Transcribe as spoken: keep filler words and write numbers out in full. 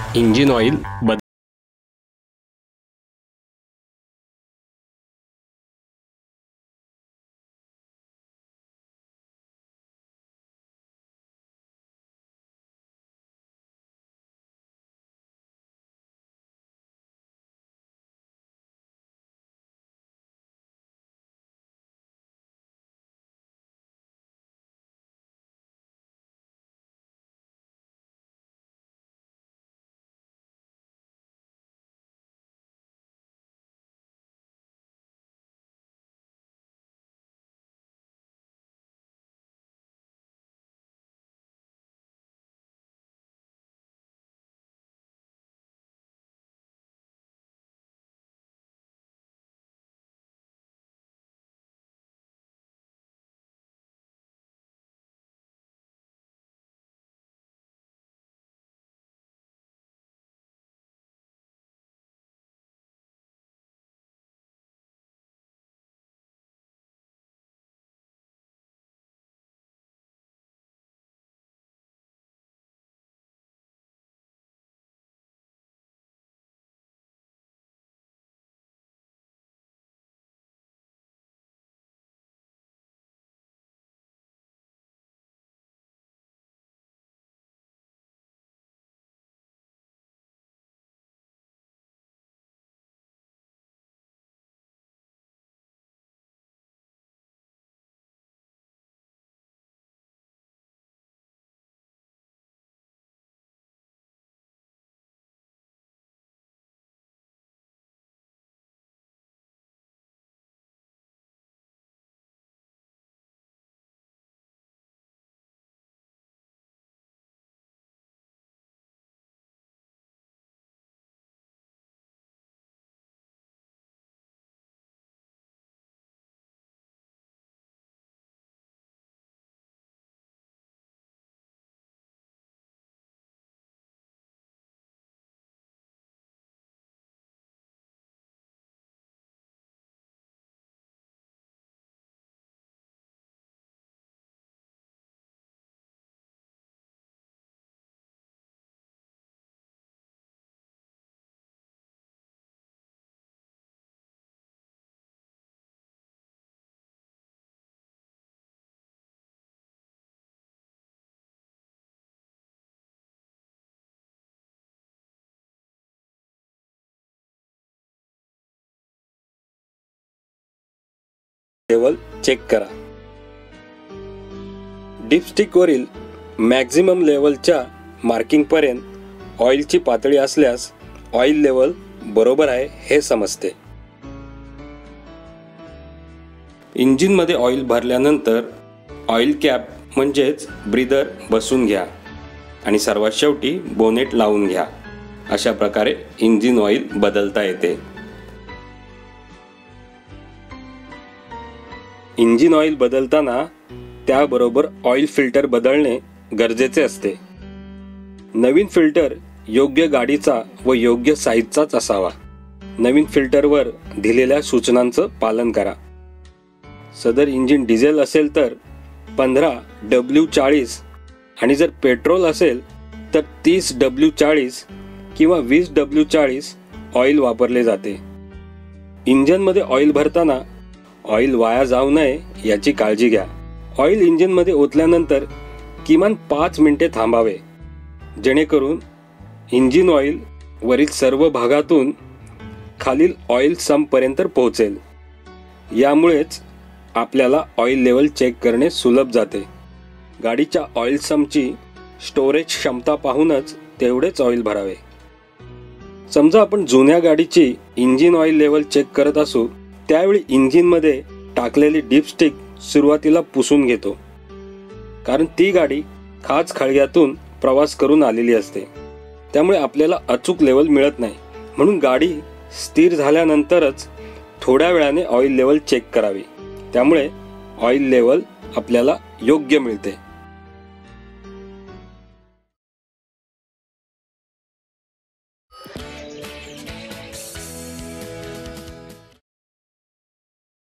Engine oil बदल level check करा। डिपस्टिकवरील मॅक्झिमम लेवलच्या मार्किंग पर्यंत ऑइलची पातळी असल्यास ऑइल लेवल बरोबर आहे हे समजते। इंजिनमध्ये ऑइल भरल्यानंतर ऑइल कॅप म्हणजेच ब्रीदर बसवून घ्या आणि सर्वात शेवटी बोनेट लावून घ्या। अशा प्रकारे इंजिन ऑइल बदलता येते। इंजिन ऑइल बदलताना त्याबरोबर ऑइल फिल्टर बदलणे गरजेचे असते। नवीन फिल्टर योग्य गाडीचा व योग्य साईजचाच असावा। नवीन फिल्टरवर दिलेल्या सूचनांचं पालन करा। सदर इंजिन डिझेल असेल तर पंधरा डब्ल्यू चाळीस आणि जर पेट्रोल असेल तर तीस डब्ल्यू चाळीस किंवा वीस डब्ल्यू चाळीस ऑइल वापरले जाते। इंजिनमध्ये ऑइल भरताना ऑइल वाया जाऊ नये याची काळजी घ्या। ऑइल इंजिनमध्ये ओतल्यानंतर किमान पाच मिनिटे थांबावे, जेणेकरून इंजिन ऑइल वरील सर्व भागातून खालील ऑइल संपपर्यंत पोहोचेल। यामुळेच आपल्याला ऑइल लेवल चेक करणे सुलभ जाते। गाडीच्या ऑइल सम्पची स्टोरेज क्षमता पाहूनच तेवढेच ऑइल भरावे। समजा आपण जुन्या गाडीची इंजिन ऑइल लेवल चेक करत असू, त्यावेळी इंजिनमध्ये टाकलेली डिपस्टिक सुरुवातीला पुसून घेतो, कारण ती गाडी खाच खळग्यातून प्रवास करून आलेली असते। त्यामुळे आपल्याला अचूक लेवल मिळत नाही। म्हणून गाडी स्थिर झाल्यानंतरच थोड्या वेळाने ऑइल लेवल चेक करावी। त्यामुळे ऑइल लेवल आपल्याला योग्य मिळते।